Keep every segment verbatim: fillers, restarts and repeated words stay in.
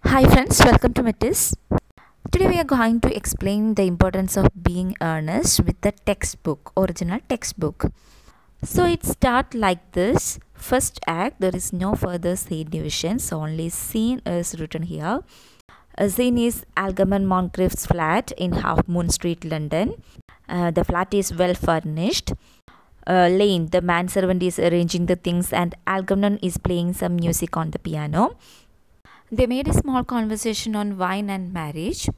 Hi friends, welcome to Metis. Today we are going to explain the importance of being earnest with the textbook, original textbook. So it starts like this. First act, there is no further scene divisions, only scene is written here. A scene is Algernon Moncrief's flat in Half Moon Street, London. Uh, the flat is well furnished. Uh, Lane, the manservant, is arranging the things and Algernon is playing some music on the piano. They made a small conversation on wine and marriage,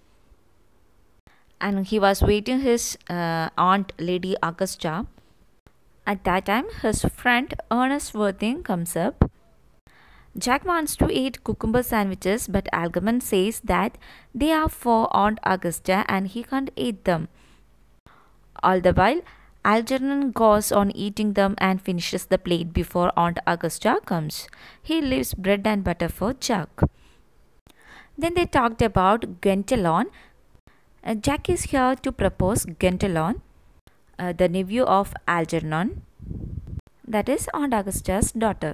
and he was waiting his uh, aunt, Lady Augusta. At that time, his friend Ernest Worthing comes up. Jack wants to eat cucumber sandwiches, but Algernon says that they are for Aunt Augusta and he can't eat them. All the while, Algernon goes on eating them and finishes the plate before Aunt Augusta comes. He leaves bread and butter for Jack. Then they talked about Gwendolen. Uh, Jack is here to propose Gwendolen, uh, the nephew of Algernon, that is Aunt Augusta's daughter.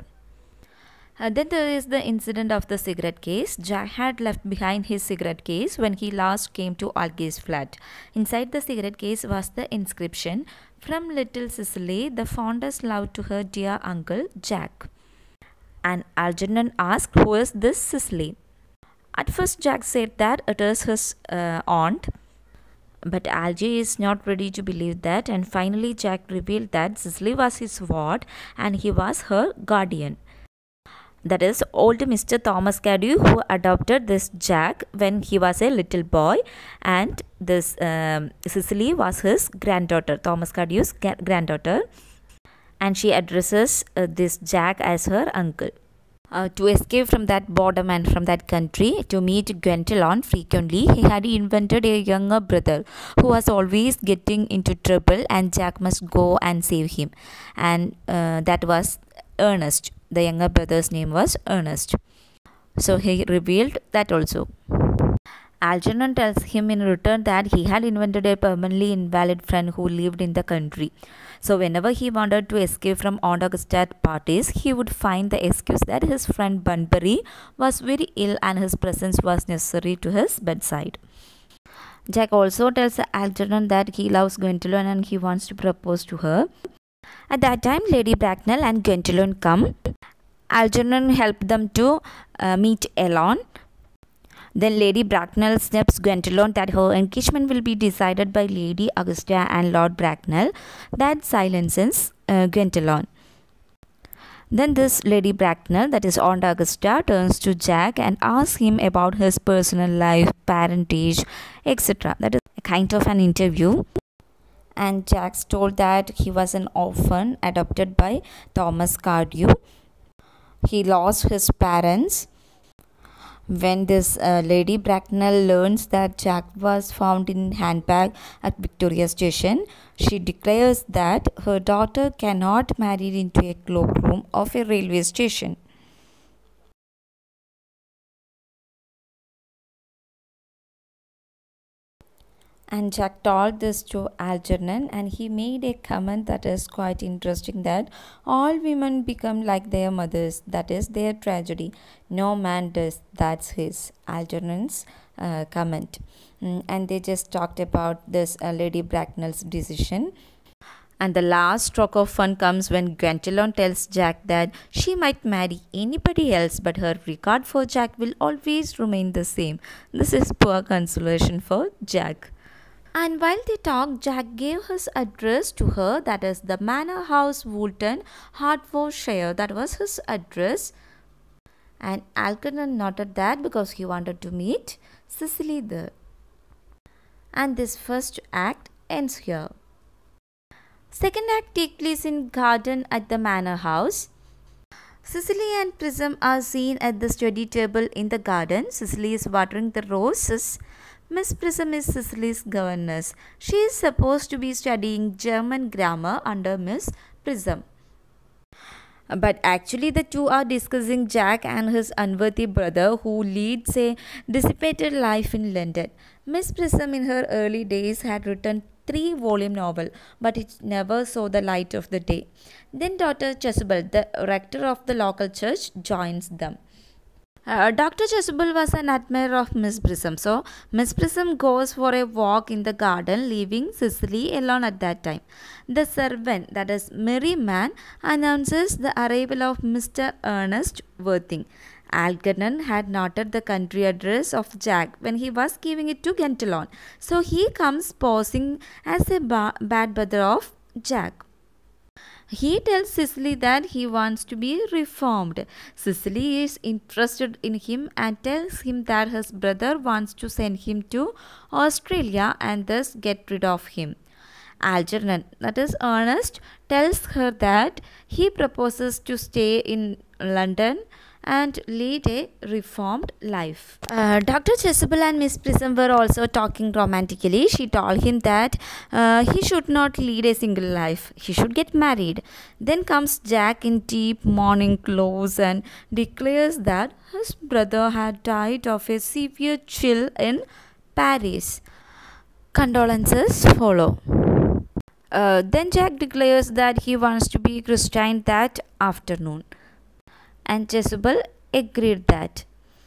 Uh, then there is the incident of the cigarette case. Jack had left behind his cigarette case when he last came to Algie's flat. Inside the cigarette case was the inscription, "From little Cicely, the fondest love to her dear uncle Jack." And Algernon asked, "Who is this Cicely?" At first, Jack said that it is his uh, aunt, but Algie is not ready to believe that, and finally Jack revealed that Cicely was his ward and he was her guardian. That is, old Mister Thomas Cardew, who adopted this Jack when he was a little boy, and this um, Cicely was his granddaughter, Thomas Cardew's granddaughter, and she addresses uh, this Jack as her uncle. Uh, to escape from that boredom and from that country, to meet Gwendolen frequently, he had invented a younger brother who was always getting into trouble, and Jack must go and save him. And uh, that was Ernest. The younger brother's name was Ernest. So he revealed that also. Algernon tells him in return that he had invented a permanently invalid friend who lived in the country. So whenever he wanted to escape from Aunt Augusta's parties, he would find the excuse that his friend Bunbury was very ill and his presence was necessary to his bedside. Jack also tells Algernon that he loves Gwendolen and he wants to propose to her. At that time, Lady Bracknell and Gwendolen come. Algernon helped them to uh, meet Elon. Then Lady Bracknell snaps Gwendolen that her engagement will be decided by Lady Augusta and Lord Bracknell. That silences uh, Gwendolen. Then this Lady Bracknell, that is Aunt Augusta, turns to Jack and asks him about his personal life, parentage, et cetera. That is a kind of an interview. And Jack's told that he was an orphan adopted by Thomas Cardew. He lost his parents. When this uh, Lady Bracknell learns that Jack was found in handbag at Victoria Station, she declares that her daughter cannot marry into a cloakroom of a railway station. And Jack told this to Algernon, and he made a comment that is quite interesting, that all women become like their mothers, that is their tragedy. No man does, that's his, Algernon's uh, comment. Mm, and they just talked about this uh, Lady Bracknell's decision. And the last stroke of fun comes when Gwendolen tells Jack that she might marry anybody else, but her regard for Jack will always remain the same. This is poor consolation for Jack. And while they talked, Jack gave his address to her, that is the Manor House, Woolton, Hertfordshire. That was his address. And Algernon noted that because he wanted to meet Cicely there. And this first act ends here. Second act takes place in garden at the Manor House. Cicely and Prism are seen at the study table in the garden. Cicely is watering the roses. Miss Prism is Cicely's governess. She is supposed to be studying German grammar under Miss Prism. But actually the two are discussing Jack and his unworthy brother who leads a dissipated life in London. Miss Prism in her early days had written three-volume novel, but it never saw the light of the day. Then Doctor Chasuble, the rector of the local church, joins them. Uh, Doctor Chasuble was an admirer of Miss Prism. So, Miss Prism goes for a walk in the garden, leaving Cecily alone at that time. The servant, that is Merryman, announces the arrival of Mister Ernest Worthing. Algernon had noted the country address of Jack when he was giving it to Gentilon. So, he comes posing as a ba- bad brother of Jack. He tells Cecily that he wants to be reformed. Cecily is interested in him and tells him that his brother wants to send him to Australia and thus get rid of him. Algernon, that is Ernest, tells her that he proposes to stay in London and lead a reformed life. Uh, Doctor Chasuble and Miss Prism were also talking romantically. She told him that uh, he should not lead a single life. He should get married. Then comes Jack in deep mourning clothes and declares that his brother had died of a severe chill in Paris. Condolences follow. Uh, then Jack declares that he wants to be christened that afternoon, and Chasuble agreed that.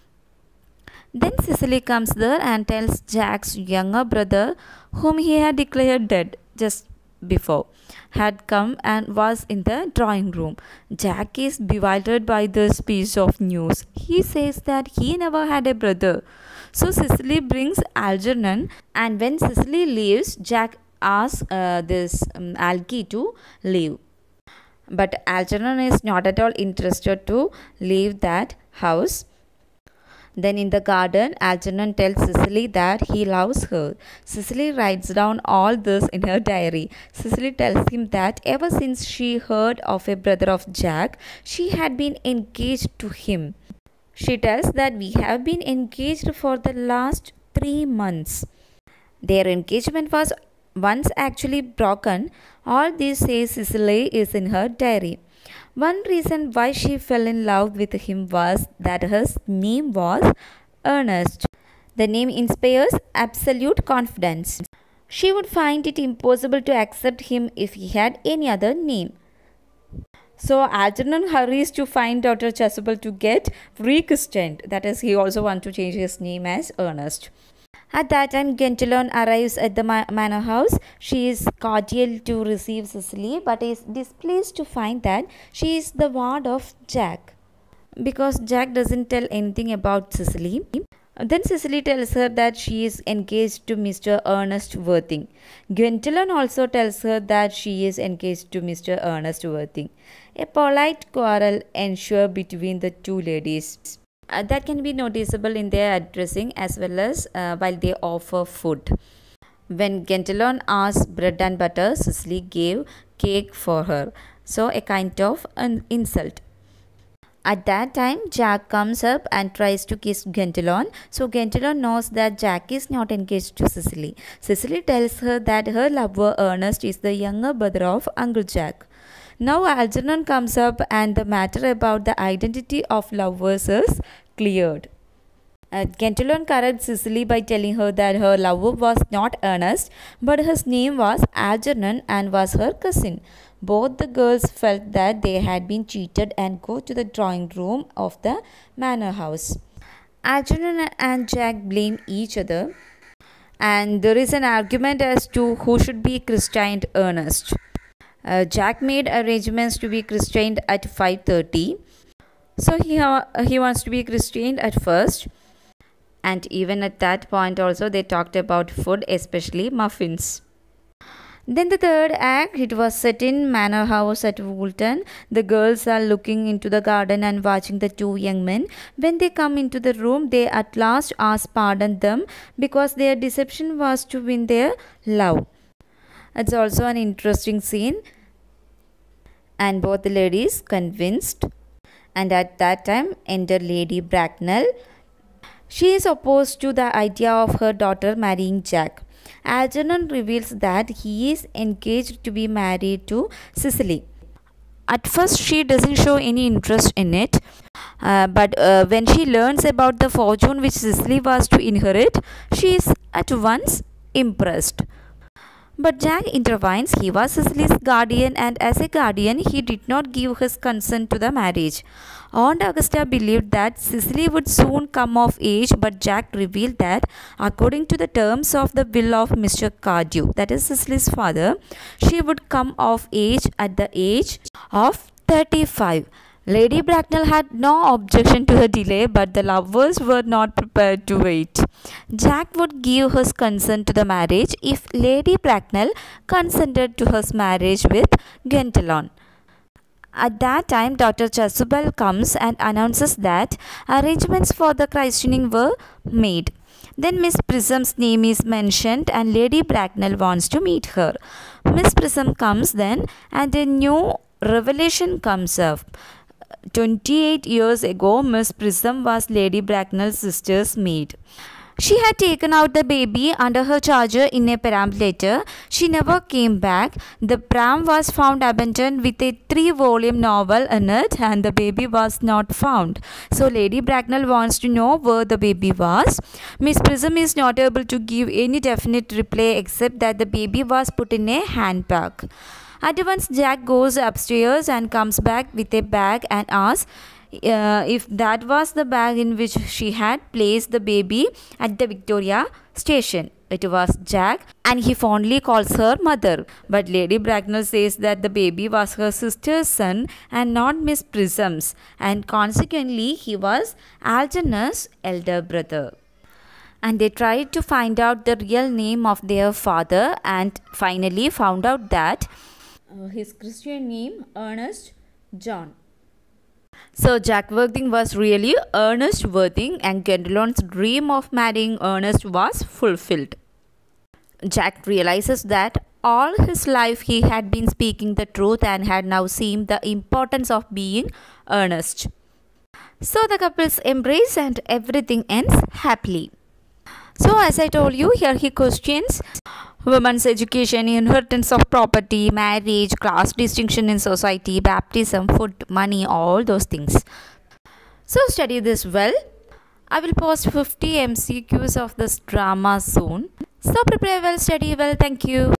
Then Cecily comes there and tells Jack's younger brother, whom he had declared dead just before, had come and was in the drawing room. Jack is bewildered by this piece of news. He says that he never had a brother. So Cecily brings Algernon, and when Cecily leaves, Jack asks uh, this um, Algie to leave. But Algernon is not at all interested to leave that house. Then in the garden, Algernon tells Cecily that he loves her. Cecily writes down all this in her diary. Cecily tells him that ever since she heard of a brother of Jack, she had been engaged to him. She tells that we have been engaged for the last three months. Their engagement was once actually broken. All this, says Cecily, is in her diary. One reason why she fell in love with him was that his name was Ernest. The name inspires absolute confidence. She would find it impossible to accept him if he had any other name. So Algernon hurries to find Doctor Chasuble to get rechristened. That is, he also wants to change his name as Ernest. At that time, Gentilon arrives at the ma- manor house. She is cordial to receive Cecily, but is displeased to find that she is the ward of Jack, because Jack doesn't tell anything about Cecily. Then Cecily tells her that she is engaged to Mister Ernest Worthing. Gentilon also tells her that she is engaged to Mister Ernest Worthing. A polite quarrel ensues between the two ladies. Uh, that can be noticeable in their addressing as well as uh, while they offer food. When Gentilon asked bread and butter, Cecily gave cake for her. So a kind of an insult. At that time, Jack comes up and tries to kiss Gentilon. So Gentilon knows that Jack is not engaged to Cecily. Cecily tells her that her lover Ernest is the younger brother of Uncle Jack. Now Algernon comes up and the matter about the identity of lovers is cleared. Uh, Gentilon corrects Cecily by telling her that her lover was not Ernest, but his name was Algernon and was her cousin. Both the girls felt that they had been cheated and go to the drawing room of the manor house. Algernon and Jack blame each other, and there is an argument as to who should be christened Ernest. Uh, Jack made arrangements to be christened at five thirty. So he, uh, he wants to be christened at first. And even at that point also they talked about food, especially muffins. Then the third act, it was set in manor house at Woolton. The girls are looking into the garden and watching the two young men. When they come into the room, they at last ask pardon them because their deception was to win their love. It's also an interesting scene, and both the ladies convinced. And at that time enter Lady Bracknell. She is opposed to the idea of her daughter marrying Jack. Algernon reveals that he is engaged to be married to Cecily. At first she doesn't show any interest in it, uh, but uh, when she learns about the fortune which Cecily was to inherit, she is at once impressed. But Jack intervenes. He was Cecily's guardian, and as a guardian, he did not give his consent to the marriage. Aunt Augusta believed that Cecily would soon come of age, but Jack revealed that, according to the terms of the will of Mister Cardew, that is Cecily's father, she would come of age at the age of thirty-five. Lady Bracknell had no objection to the delay, but the lovers were not prepared to wait. Jack would give his consent to the marriage if Lady Bracknell consented to his marriage with Gwendolen. At that time, Doctor Chasuble comes and announces that arrangements for the christening were made. Then Miss Prism's name is mentioned and Lady Bracknell wants to meet her. Miss Prism comes then and a new revelation comes up. twenty-eight years ago, Miss Prism was Lady Bracknell's sister's maid. She had taken out the baby under her charger in a perambulator. She never came back. The pram was found abandoned with a three-volume novel in it, and the baby was not found. So Lady Bracknell wants to know where the baby was. Miss Prism is not able to give any definite reply except that the baby was put in a handbag. At once Jack goes upstairs and comes back with a bag and asks uh, if that was the bag in which she had placed the baby at the Victoria station. It was Jack, and he fondly calls her mother. But Lady Bracknell says that the baby was her sister's son and not Miss Prism's, and consequently he was Algernon's elder brother. And they tried to find out the real name of their father and finally found out that uh, his Christian name Ernest John. So Jack Worthing was really Ernest Worthing, and Gwendolen's dream of marrying Ernest was fulfilled. Jack realizes that all his life he had been speaking the truth and had now seen the importance of being earnest. So the couples embrace and everything ends happily. So as I told you, here he questions women's education, inheritance of property, marriage, class distinction in society, baptism, food, money, all those things. So study this well. I will post fifty M C Qs of this drama soon. So prepare well, study well. Thank you.